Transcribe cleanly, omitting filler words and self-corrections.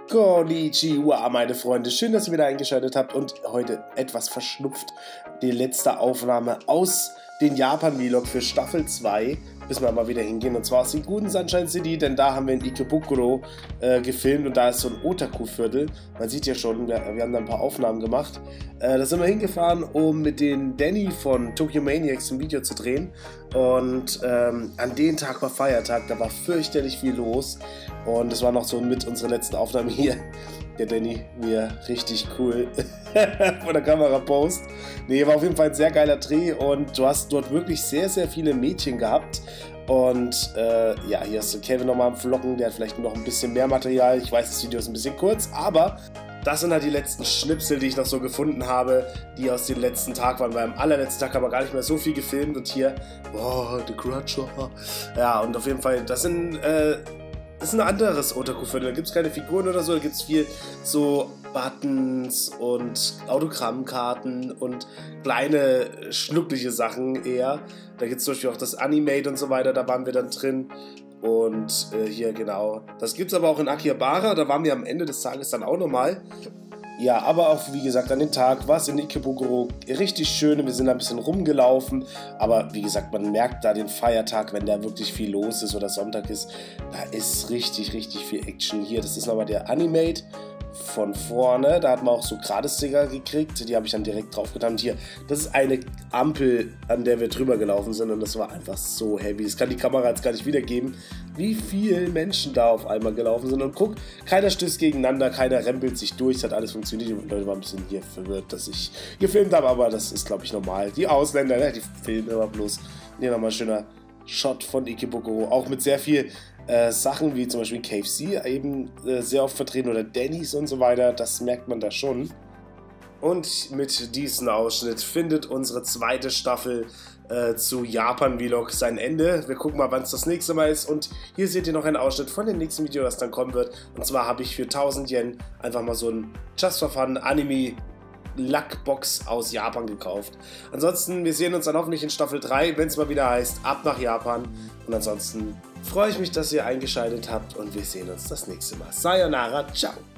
Konnichiwa, meine Freunde. Schön, dass ihr wieder eingeschaltet habt und heute etwas verschnupft die letzte Aufnahme aus den Japan-Vlog für Staffel 2. Müssen wir mal wieder hingehen, und zwar aus dem guten Sunshine City, denn da haben wir in Ikebukuro gefilmt und da ist so ein Otaku-Viertel. Man sieht ja schon, wir haben da ein paar Aufnahmen gemacht. Da sind wir hingefahren, um mit den Danny von Tokyo Maniacs ein Video zu drehen, und an dem Tag war Feiertag, da war fürchterlich viel los und das war noch so mit unserer letzten Aufnahme hier. Der Danny, wie er richtig cool vor der Kamera post. Nee, war auf jeden Fall ein sehr geiler Dreh und du hast dort wirklich sehr, sehr viele Mädchen gehabt. Und ja, hier hast du Kevin nochmal am Vloggen, der hat vielleicht noch ein bisschen mehr Material. Ich weiß, das Video ist ein bisschen kurz, aber das sind halt die letzten Schnipsel, die ich noch so gefunden habe, die aus dem letzten Tag waren. Weil am allerletzten Tag haben wir gar nicht mehr so viel gefilmt und hier, oh, The Grudge. Ja, und auf jeden Fall, das ist ein anderes Otaku-Viertel. Da gibt es keine Figuren oder so, da gibt es viel so Buttons und Autogrammkarten und kleine schnuckliche Sachen eher. Da gibt es zum Beispiel auch das Animate und so weiter, da waren wir dann drin. Und hier genau, das gibt es aber auch in Akihabara, da waren wir am Ende des Tages dann auch nochmal. Ja, aber auch wie gesagt, an dem Tag war es in Ikebukuro richtig schön, wir sind da ein bisschen rumgelaufen, aber wie gesagt, man merkt da den Feiertag, wenn da wirklich viel los ist oder Sonntag ist, da ist richtig, richtig viel Action hier. Das ist nochmal der Animate von vorne, da hat man auch so Gratis-Sticker gekriegt, die habe ich dann direkt drauf getan. Und hier, das ist eine Ampel, an der wir drüber gelaufen sind, und das war einfach so heavy. Das kann die Kamera jetzt gar nicht wiedergeben, wie viele Menschen da auf einmal gelaufen sind. Und guck, keiner stößt gegeneinander, keiner rempelt sich durch, es hat alles funktioniert. Die Leute waren ein bisschen hier verwirrt, dass ich gefilmt habe, aber das ist, glaube ich, normal. Die Ausländer, ne, die filmen immer bloß. Hier nochmal ein schöner Shot von Ikebukuro, auch mit sehr viel Sachen wie zum Beispiel KFC eben sehr oft vertreten oder Denny's und so weiter, das merkt man da schon. Und mit diesem Ausschnitt findet unsere zweite Staffel zu Japan-Vlog sein Ende. Wir gucken mal, wann es das nächste Mal ist, und hier seht ihr noch einen Ausschnitt von dem nächsten Video, das dann kommen wird. Und zwar habe ich für 1000 Yen einfach mal so ein Just for Fun Anime Lackbox aus Japan gekauft. Ansonsten, wir sehen uns dann hoffentlich in Staffel 3, wenn es mal wieder heißt, ab nach Japan. Und ansonsten freue ich mich, dass ihr eingeschaltet habt, und wir sehen uns das nächste Mal. Sayonara, ciao!